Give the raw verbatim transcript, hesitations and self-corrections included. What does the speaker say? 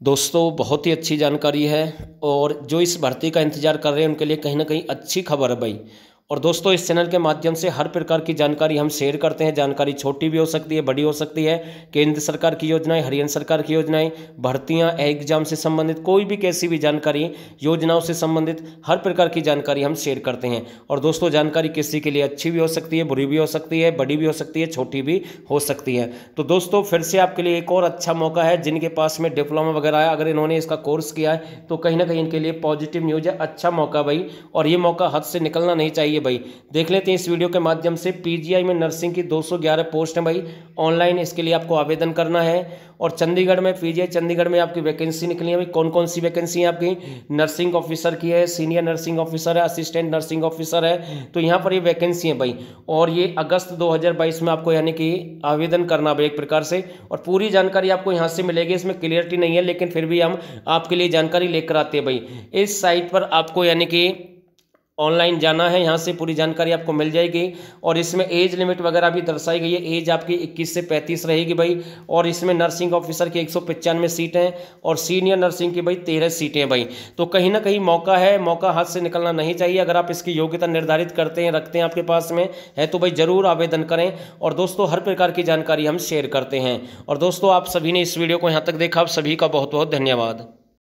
दोस्तों बहुत ही अच्छी जानकारी है और जो इस भर्ती का इंतज़ार कर रहे हैं उनके लिए कहीं ना कहीं अच्छी खबर है भाई। और दोस्तों इस चैनल के माध्यम से हर प्रकार की जानकारी हम शेयर करते हैं। जानकारी छोटी भी हो सकती है, बड़ी हो सकती है। केंद्र सरकार की योजनाएं, हरियाणा सरकार की योजनाएं, भर्तियां, एग्जाम से संबंधित कोई भी कैसी भी जानकारी, योजनाओं से संबंधित हर प्रकार की जानकारी हम शेयर करते हैं। और दोस्तों जानकारी किसी के लिए अच्छी भी हो सकती है, बुरी भी हो सकती है, बड़ी भी हो सकती है, छोटी भी हो सकती है। तो दोस्तों फिर से आपके लिए एक और अच्छा मौका है। जिनके पास में डिप्लोमा वगैरह है, अगर इन्होंने इसका कोर्स किया है तो कहीं ना कहीं इनके लिए पॉजिटिव न्यूज़ है, अच्छा मौका भाई। और ये मौका हाथ से निकलना नहीं चाहिए भाई। देख लेते हैं इस वीडियो के माध्यम से। पीजीआई में नर्सिंग की दो सौ ग्यारह पोस्ट है भाई। ऑनलाइन इसके लिए आपको आवेदन करना है। और चंडीगढ़ में पीजीआई चंडीगढ़ में आपकी वैकेंसी निकली है भाई। कौन कौन सी वैकेंसी है आपकी? नर्सिंग ऑफिसर की है, सीनियर नर्सिंग ऑफिसर है, असिस्टेंट नर्सिंग ऑफिसर है। तो यहाँ पर ये वैकेंसी है भाई। और ये अगस्त दो हज़ार बाईस में आपको यानी कि आवेदन करना भाई एक प्रकार से। और पूरी जानकारी आपको यहाँ से मिलेगी। इसमें क्लियरिटी नहीं है लेकिन फिर भी हम आपके लिए जानकारी लेकर आते हैं भाई। इस साइट पर आपको यानी कि ऑनलाइन जाना है, यहाँ से पूरी जानकारी आपको मिल जाएगी। और इसमें एज लिमिट वगैरह भी दर्शाई गई है। एज आपकी इक्कीस से पैंतीस रहेगी भाई। और इसमें नर्सिंग ऑफिसर की एक सौ पचानवे सीटें हैं और सीनियर नर्सिंग की भाई तेरह सीटें हैं भाई। तो कहीं ना कहीं मौका है, मौका हाथ से निकलना नहीं चाहिए। अगर आप इसकी योग्यता निर्धारित करते हैं, रखते हैं, आपके पास में है तो भाई ज़रूर आवेदन करें। और दोस्तों हर प्रकार की जानकारी हम शेयर करते हैं। और दोस्तों आप सभी ने इस वीडियो को यहाँ तक देखा, आप सभी का बहुत बहुत धन्यवाद।